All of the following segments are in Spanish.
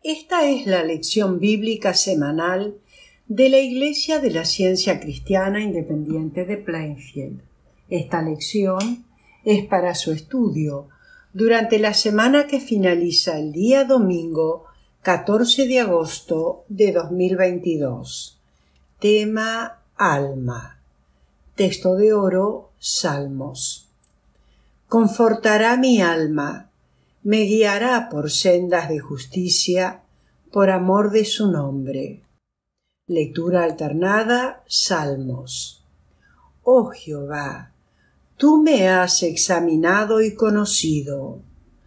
Esta es la lección bíblica semanal de la Iglesia de la Ciencia Cristiana Independiente de Plainfield. Esta lección es para su estudio durante la semana que finaliza el día domingo 14 de agosto de 2022. Tema: alma. Texto de oro: Salmos. Confortará mi alma, me guiará por sendas de justicia, por amor de su nombre. Lectura alternada: Salmos. Oh Jehová, tú me has examinado y conocido.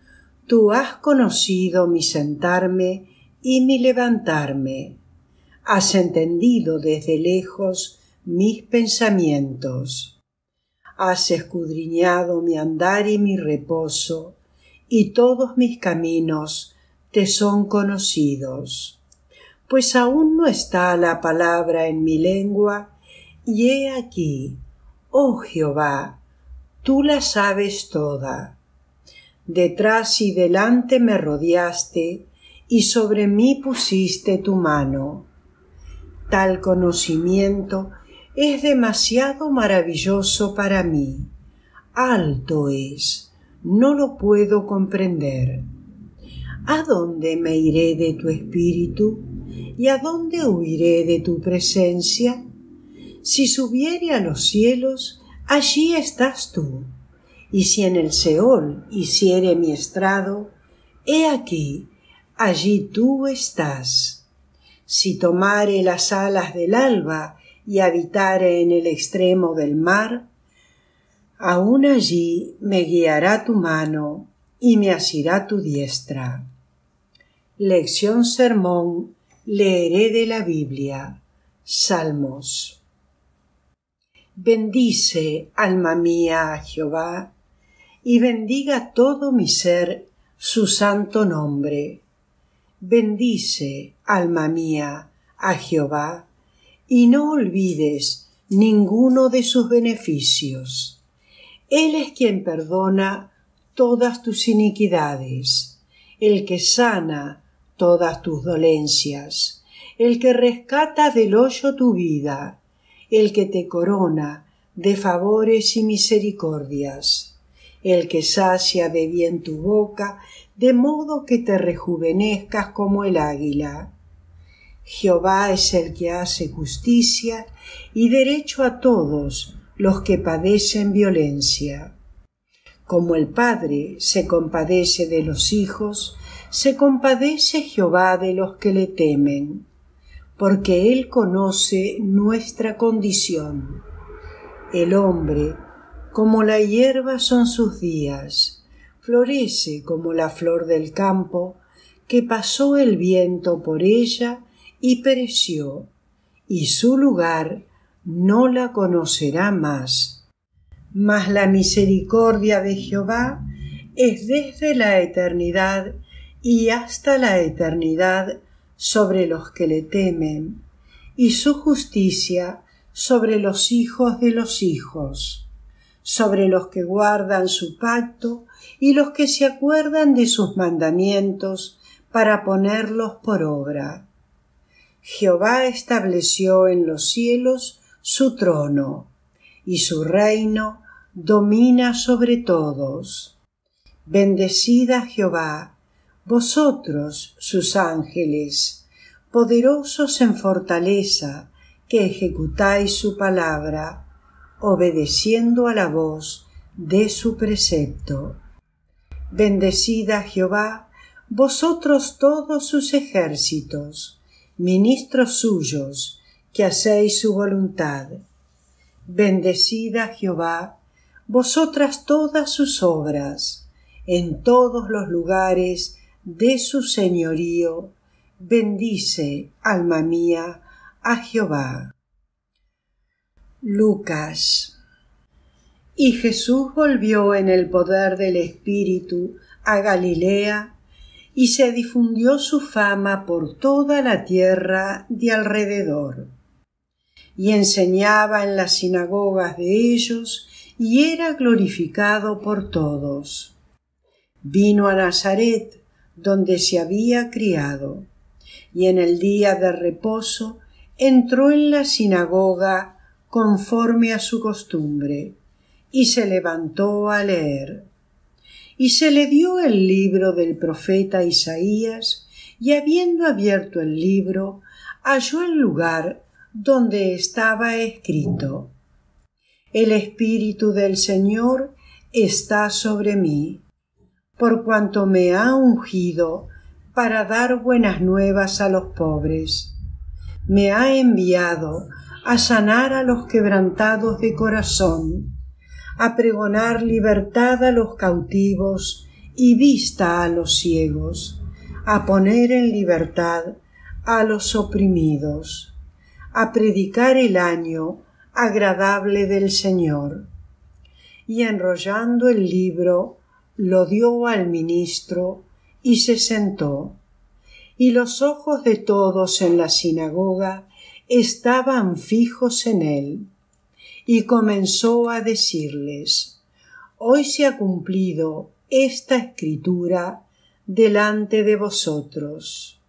Tú has conocido mi sentarme y mi levantarme. Has entendido desde lejos mis pensamientos. Has escudriñado mi andar y mi reposo, y todos mis caminos te son conocidos. Pues aún no está la palabra en mi lengua, y he aquí, oh Jehová, tú la sabes toda. Detrás y delante me rodeaste, y sobre mí pusiste tu mano. Tal conocimiento es demasiado maravilloso para mí. Alto es, no lo puedo comprender. ¿A dónde me iré de tu espíritu? ¿Y a dónde huiré de tu presencia? Si subiere a los cielos, allí estás tú. Y si en el Seol hiciere mi estrado, he aquí, allí tú estás. Si tomare las alas del alba y habitare en el extremo del mar, aún allí me guiará tu mano y me asirá tu diestra. Lección sermón, leeré de la Biblia. Salmos. Bendice, alma mía, a Jehová, y bendiga todo mi ser su santo nombre. Bendice, alma mía, a Jehová, y no olvides ninguno de sus beneficios. Él es quien perdona todas tus iniquidades, el que sana todas tus dolencias, el que rescata del hoyo tu vida, el que te corona de favores y misericordias, el que sacia de bien tu boca, de modo que te rejuvenezcas como el águila. Jehová es el que hace justicia y derecho a todos los que padecen violencia. Como el Padre se compadece de los hijos, se compadece Jehová de los que le temen, porque Él conoce nuestra condición. El hombre, como la hierba son sus días, florece como la flor del campo, que pasó el viento por ella y pereció, y su lugar no la conocerá más. Mas la misericordia de Jehová es desde la eternidad y hasta la eternidad sobre los que le temen, y su justicia sobre los hijos de los hijos, sobre los que guardan su pacto y los que se acuerdan de sus mandamientos para ponerlos por obra. Jehová estableció en los cielos su trono, y su reino domina sobre todos. Bendecid a Jehová, vosotros sus ángeles, poderosos en fortaleza, que ejecutáis su palabra, obedeciendo a la voz de su precepto. Bendecid a Jehová, vosotros todos sus ejércitos, ministros suyos, que hacéis su voluntad. Bendecid a Jehová, vosotras todas sus obras, en todos los lugares de su señorío. Bendice, alma mía, a Jehová. Lucas. Y Jesús volvió en el poder del Espíritu a Galilea, y se difundió su fama por toda la tierra de alrededor. Y enseñaba en las sinagogas de ellos, y era glorificado por todos. Vino a Nazaret, donde se había criado, y en el día de reposo entró en la sinagoga conforme a su costumbre, y se levantó a leer. Y se le dio el libro del profeta Isaías, y habiendo abierto el libro, halló el lugar donde estaba escrito: El Espíritu del Señor está sobre mí, por cuanto me ha ungido para dar buenas nuevas a los pobres. Me ha enviado a sanar a los quebrantados de corazón, a pregonar libertad a los cautivos y vista a los ciegos, a poner en libertad a los oprimidos, a predicar el año agradable del Señor. Y enrollando el libro, lo dio al ministro y se sentó. Y los ojos de todos en la sinagoga estaban fijos en él. Y comenzó a decirles: Hoy se ha cumplido esta escritura delante de vosotros.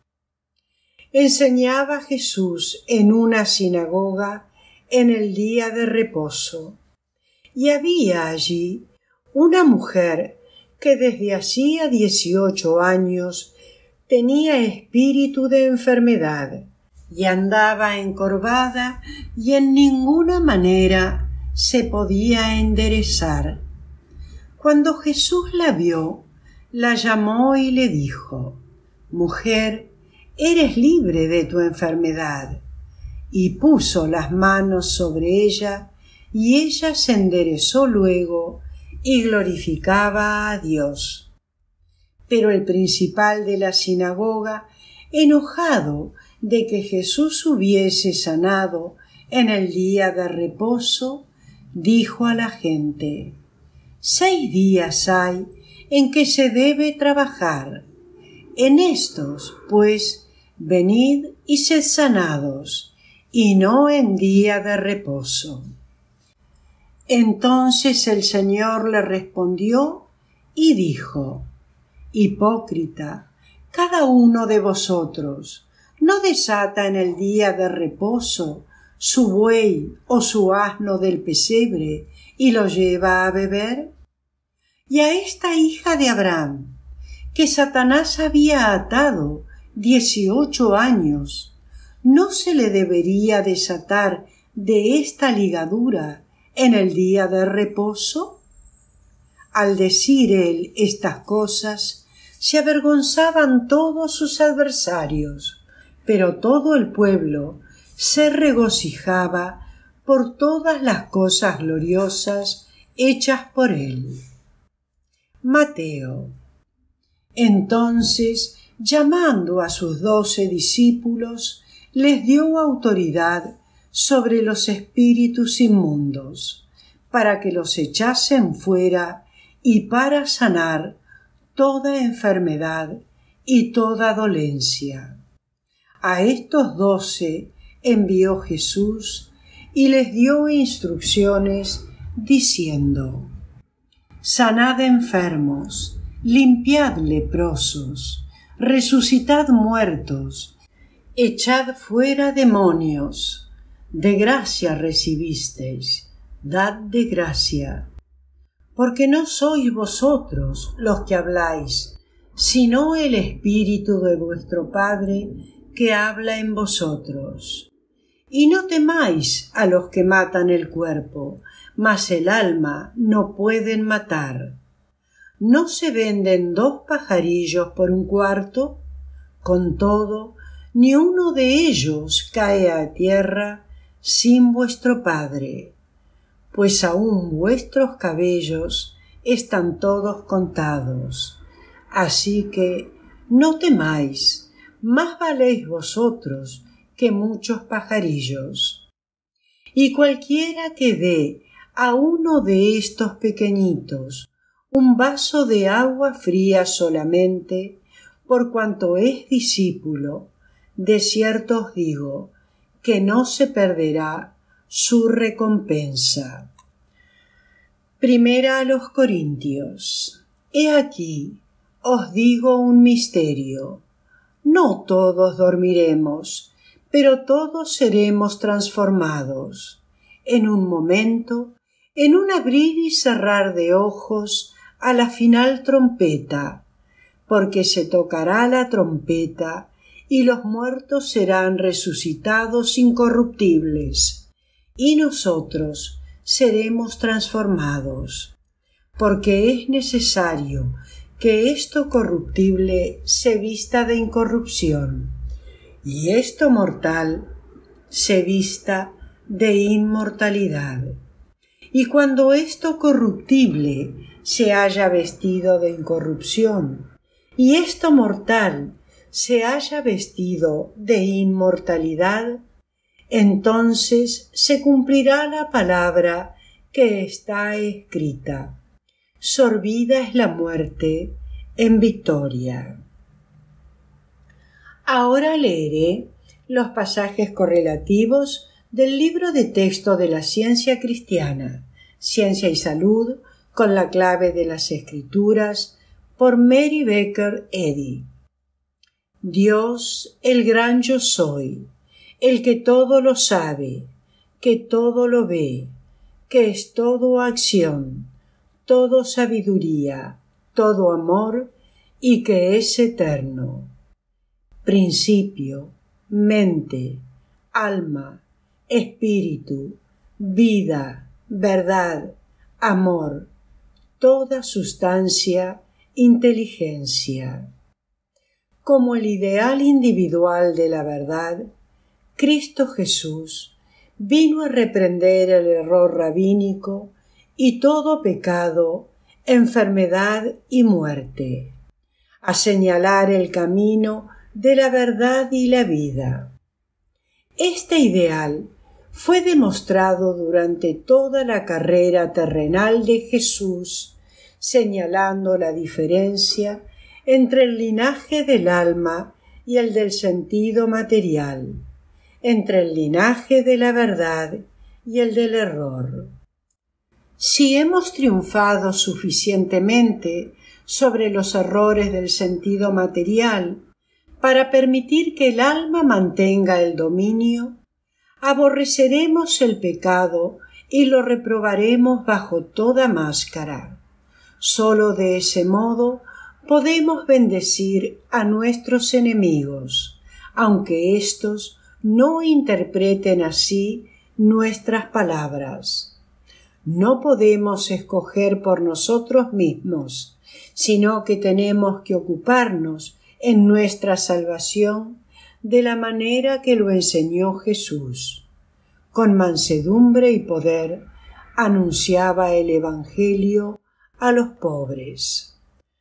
Enseñaba Jesús en una sinagoga en el día de reposo, y había allí una mujer que desde hacía 18 años tenía espíritu de enfermedad, y andaba encorvada y en ninguna manera se podía enderezar. Cuando Jesús la vio, la llamó y le dijo: Mujer, eres libre de tu enfermedad. Y puso las manos sobre ella, y ella se enderezó luego y glorificaba a Dios. Pero el principal de la sinagoga, enojado de que Jesús hubiese sanado en el día de reposo, dijo a la gente: 6 días hay en que se debe trabajar. En estos, pues, venid y sed sanados, y no en día de reposo. Entonces el Señor le respondió y dijo: Hipócrita, cada uno de vosotros ¿no desata en el día de reposo su buey o su asno del pesebre y lo lleva a beber? Y a esta hija de Abraham, que Satanás había atado 18 años, ¿no se le debería desatar de esta ligadura en el día de reposo? Al decir él estas cosas, se avergonzaban todos sus adversarios, pero todo el pueblo se regocijaba por todas las cosas gloriosas hechas por él. Mateo. Entonces, llamando a sus 12 discípulos, les dio autoridad sobre los espíritus inmundos, para que los echasen fuera y para sanar toda enfermedad y toda dolencia. A estos 12 envió Jesús y les dio instrucciones diciendo: Sanad enfermos, limpiad leprosos, resucitad muertos, echad fuera demonios. De gracia recibisteis, dad de gracia. Porque no sois vosotros los que habláis, sino el Espíritu de vuestro Padre que habla en vosotros. Y no temáis a los que matan el cuerpo, mas el alma no pueden matar. ¿No se venden 2 pajarillos por 1 cuarto? Con todo, ni uno de ellos cae a tierra sin vuestro Padre. Pues aún vuestros cabellos están todos contados. Así que no temáis, más valéis vosotros que muchos pajarillos. Y cualquiera que dé a uno de estos pequeñitos un vaso de agua fría solamente, por cuanto es discípulo, de cierto os digo que no se perderá su recompensa. Primera a los Corintios. He aquí, os digo un misterio. No todos dormiremos, pero todos seremos transformados. En un momento, en un abrir y cerrar de ojos, a la final trompeta, porque se tocará la trompeta y los muertos serán resucitados incorruptibles, y nosotros seremos transformados, porque es necesario que esto corruptible se vista de incorrupción, y esto mortal se vista de inmortalidad. Y cuando esto corruptible se haya vestido de incorrupción, y esto mortal se haya vestido de inmortalidad, entonces se cumplirá la palabra que está escrita: sorbida es la muerte en victoria. Ahora leeré los pasajes correlativos del libro de texto de la ciencia cristiana, Ciencia y Salud, con la clave de las Escrituras, por Mary Baker Eddy. Dios, el gran yo soy, el que todo lo sabe, que todo lo ve, que es todo acción, todo sabiduría, todo amor y que es eterno. Principio, mente, alma, espíritu, vida, verdad, amor, toda sustancia, inteligencia. Como el ideal individual de la verdad, Cristo Jesús vino a reprender el error rabínico y todo pecado, enfermedad y muerte, a señalar el camino de la verdad y la vida. Este ideal fue demostrado durante toda la carrera terrenal de Jesús, señalando la diferencia entre el linaje del alma y el del sentido material, entre el linaje de la verdad y el del error. Si hemos triunfado suficientemente sobre los errores del sentido material para permitir que el alma mantenga el dominio, aborreceremos el pecado y lo reprobaremos bajo toda máscara. Solo de ese modo podemos bendecir a nuestros enemigos, aunque éstos no interpreten así nuestras palabras. No podemos escoger por nosotros mismos, sino que tenemos que ocuparnos en nuestra salvación de la manera que lo enseñó Jesús. Con mansedumbre y poder anunciaba el Evangelio a los pobres.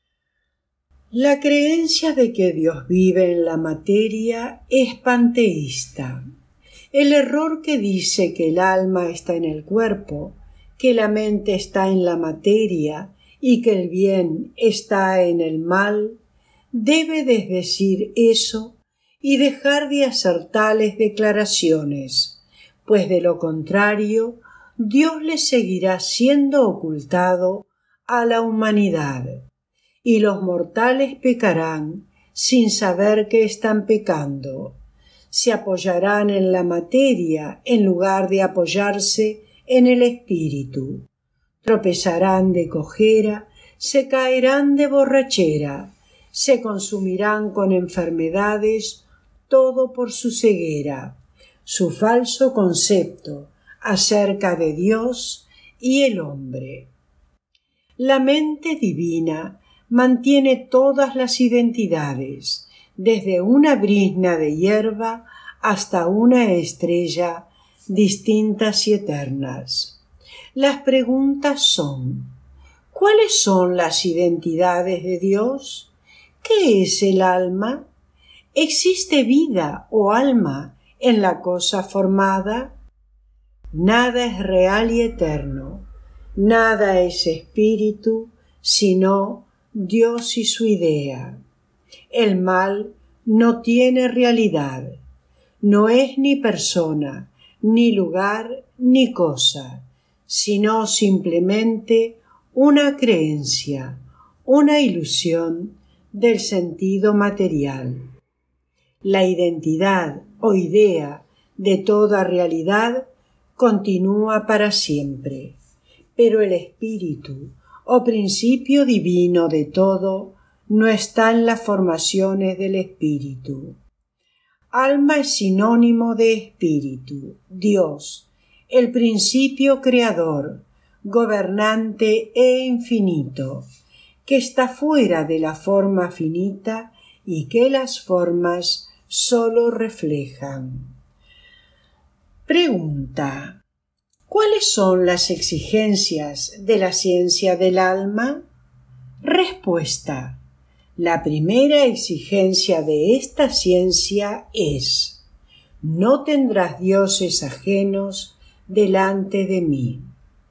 La creencia de que Dios vive en la materia es panteísta. El error que dice que el alma está en el cuerpo, que la mente está en la materia y que el bien está en el mal, debe desdecir eso y dejar de hacer tales declaraciones, pues de lo contrario, Dios le seguirá siendo ocultado a la humanidad, y los mortales pecarán sin saber que están pecando. Se apoyarán en la materia en lugar de apoyarse en el espíritu. Tropezarán de cojera, se caerán de borrachera, se consumirán con enfermedades, todo por su ceguera, su falso concepto acerca de Dios y el hombre. La mente divina mantiene todas las identidades, desde una brizna de hierba hasta una estrella, distintas y eternas. Las preguntas son: ¿cuáles son las identidades de Dios? ¿Qué es el alma? ¿Existe vida o alma en la cosa formada? Nada es real y eterno, nada es espíritu, sino Dios y su idea. El mal no tiene realidad, no es ni persona, ni lugar, ni cosa, sino simplemente una creencia, una ilusión del sentido material. La identidad o idea de toda realidad continúa para siempre, pero el espíritu o principio divino de todo no está en las formaciones del espíritu. Alma es sinónimo de espíritu, Dios, el principio creador, gobernante e infinito, que está fuera de la forma finita y que las formas sólo reflejan. Pregunta: ¿cuáles son las exigencias de la ciencia del alma? Respuesta: la primera exigencia de esta ciencia es: no tendrás dioses ajenos delante de mí.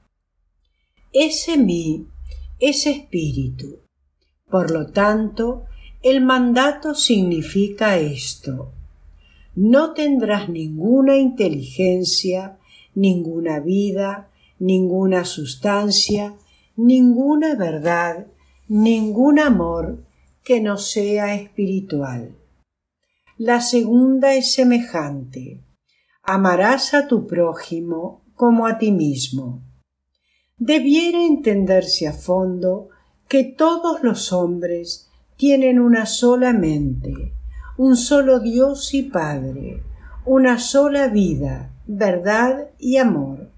Ese mí es espíritu. Por lo tanto, el mandato significa esto: no tendrás ninguna inteligencia, ninguna vida, ninguna sustancia, ninguna verdad, ningún amor que no sea espiritual. La segunda es semejante: amarás a tu prójimo como a ti mismo. Debiera entenderse a fondo que todos los hombres tienen una sola mente, un solo Dios y Padre, una sola vida, verdad y amor.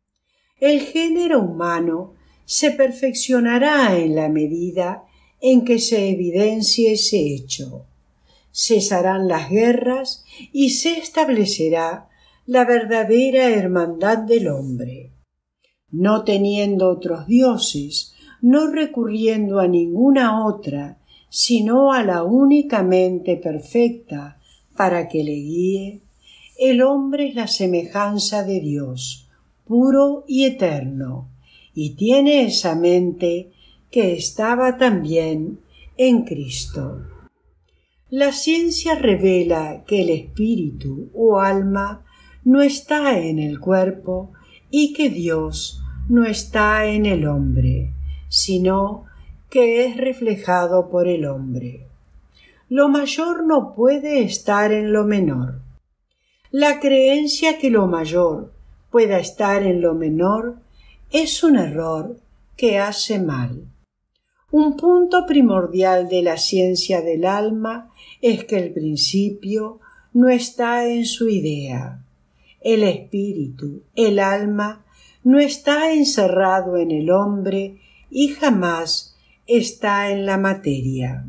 El género humano se perfeccionará en la medida en que se evidencie ese hecho. Cesarán las guerras y se establecerá la verdadera hermandad del hombre. No teniendo otros dioses, no recurriendo a ninguna otra, sino a la única mente perfecta para que le guíe, el hombre es la semejanza de Dios, puro y eterno, y tiene esa mente que estaba también en Cristo. La ciencia revela que el espíritu o alma no está en el cuerpo y que Dios no está en el hombre, sino que es reflejado por el hombre. Lo mayor no puede estar en lo menor. La creencia que lo mayor pueda estar en lo menor es un error que hace mal. Un punto primordial de la ciencia del alma es que el principio no está en su idea. El espíritu, el alma, no está encerrado en el hombre y jamás está en la materia.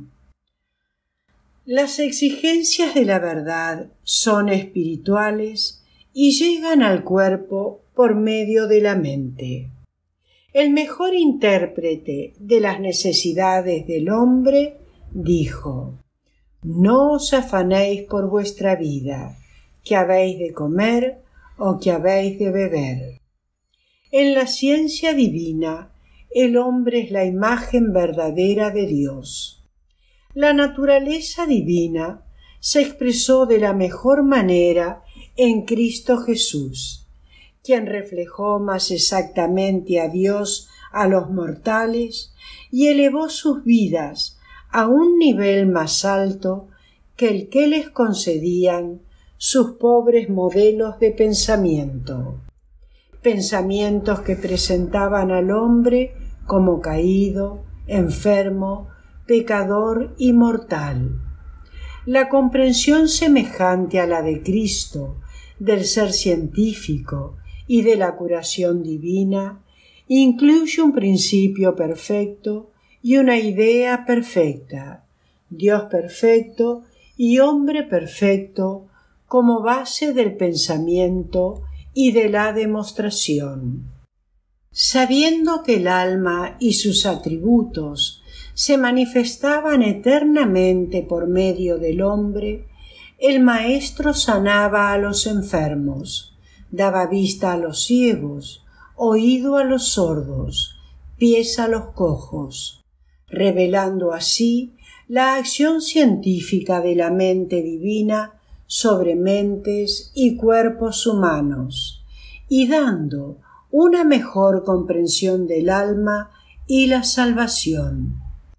Las exigencias de la verdad son espirituales y llegan al cuerpo por medio de la mente. El mejor intérprete de las necesidades del hombre dijo: no os afanéis por vuestra vida, que habéis de comer o que habéis de beber. En la ciencia divina, el hombre es la imagen verdadera de Dios. La naturaleza divina se expresó de la mejor manera en Cristo Jesús, quien reflejó más exactamente a Dios a los mortales y elevó sus vidas a un nivel más alto que el que les concedían sus pobres modelos de pensamiento. Pensamientos que presentaban al hombre como caído, enfermo, pecador y mortal. La comprensión semejante a la de Cristo del ser científico y de la curación divina incluye un principio perfecto y una idea perfecta, Dios perfecto y hombre perfecto como base del pensamiento y de la demostración. Sabiendo que el alma y sus atributos se manifestaban eternamente por medio del hombre, el maestro sanaba a los enfermos, daba vista a los ciegos, oído a los sordos, pies a los cojos, revelando así la acción científica de la mente divina sobre mentes y cuerpos humanos, y dando una mejor comprensión del alma y la salvación.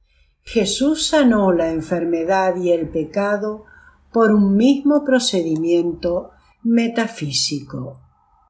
Jesús sanó la enfermedad y el pecado por un mismo procedimiento metafísico.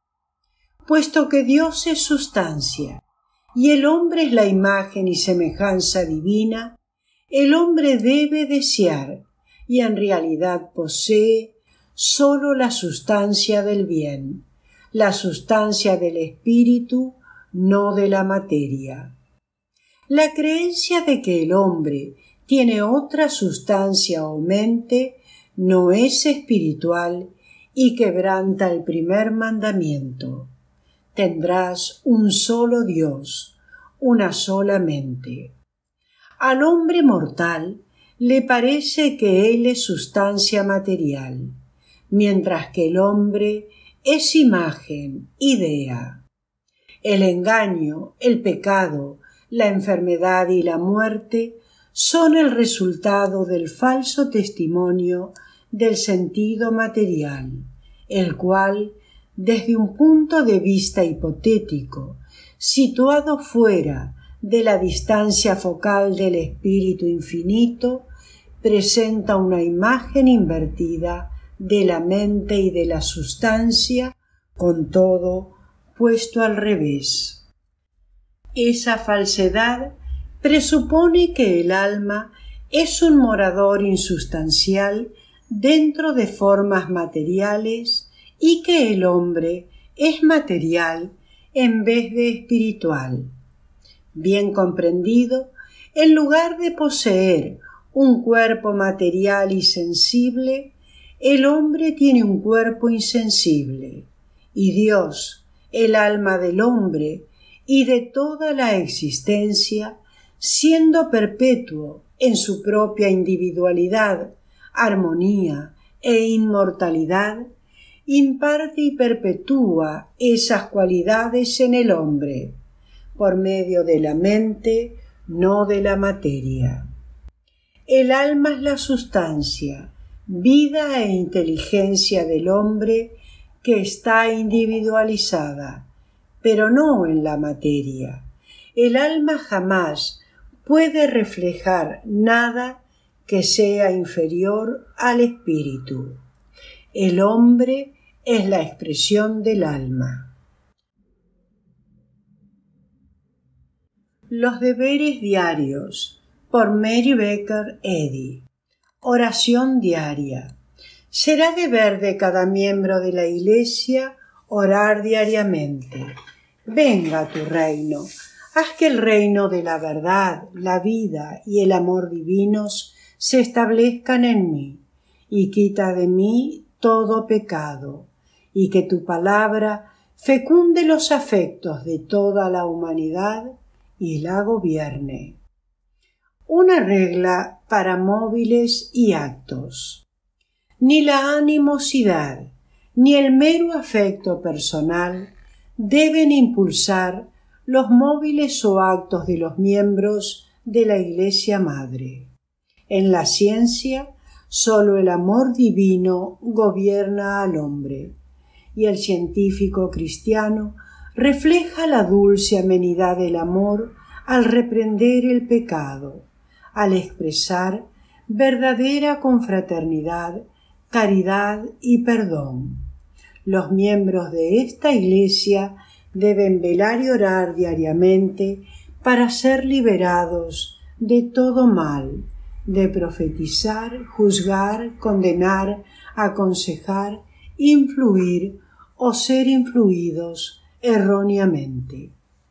Puesto que Dios es sustancia y el hombre es la imagen y semejanza divina, el hombre debe desear, y en realidad posee, sólo la sustancia del bien, la sustancia del espíritu, no de la materia. La creencia de que el hombre tiene otra sustancia o mente no es espiritual y quebranta el primer mandamiento. Tendrás un solo Dios, una sola mente. Al hombre mortal le parece que él es sustancia material, mientras que el hombre es imagen, idea. El engaño, el pecado, la enfermedad y la muerte son el resultado del falso testimonio del sentido material, el cual, desde un punto de vista hipotético, situado fuera de la distancia focal del espíritu infinito, presenta una imagen invertida de la mente y de la sustancia, con todo puesto al revés. Esa falsedad presupone que el alma es un morador insustancial dentro de formas materiales y que el hombre es material en vez de espiritual. Bien comprendido, en lugar de poseer un cuerpo material y sensible, el hombre tiene un cuerpo insensible, y Dios, el alma del hombre y de toda la existencia, siendo perpetuo en su propia individualidad, armonía e inmortalidad, imparte y perpetúa esas cualidades en el hombre, por medio de la mente, no de la materia. El alma es la sustancia, vida e inteligencia del hombre que está individualizada, pero no en la materia. El alma jamás puede reflejar nada que sea inferior al espíritu. El hombre es la expresión del alma. Los deberes diarios, por Mary Baker Eddy. Oración diaria. Será deber de cada miembro de la Iglesia orar diariamente. Venga tu reino. Haz que el reino de la verdad, la vida y el amor divinos se establezcan en mí, y quita de mí todo pecado, y que tu palabra fecunde los afectos de toda la humanidad y la gobierne. Una regla para móviles y actos. Ni la animosidad ni el mero afecto personal deben impulsar los móviles o actos de los miembros de la Iglesia Madre. En la ciencia, sólo el amor divino gobierna al hombre, y el científico cristiano refleja la dulce amenidad del amor al reprender el pecado, al expresar verdadera confraternidad, caridad y perdón. Los miembros de esta Iglesia deben velar y orar diariamente para ser liberados de todo mal, de profetizar, juzgar, condenar, aconsejar, influir o ser influidos erróneamente.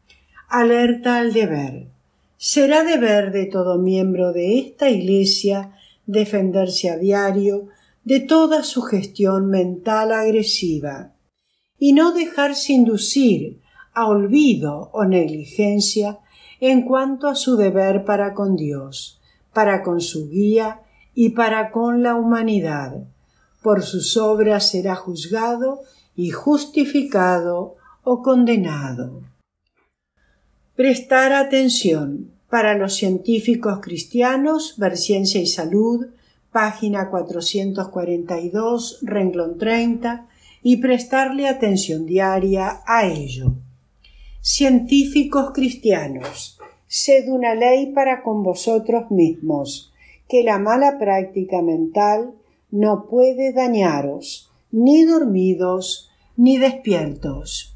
Alerta al deber. Será deber de todo miembro de esta Iglesia defenderse a diario de toda sugestión mental agresiva y no dejarse inducir a olvido o negligencia en cuanto a su deber para con Dios, para con su guía y para con la humanidad. Por sus obras será juzgado y justificado o condenado. Prestar atención. Para los científicos cristianos, Ver Ciencia y Salud, página 442, renglón 30, y prestarle atención diaria a ello. Científicos cristianos. sed una ley para con vosotros mismos, que la mala práctica mental no puede dañaros, ni dormidos ni despiertos.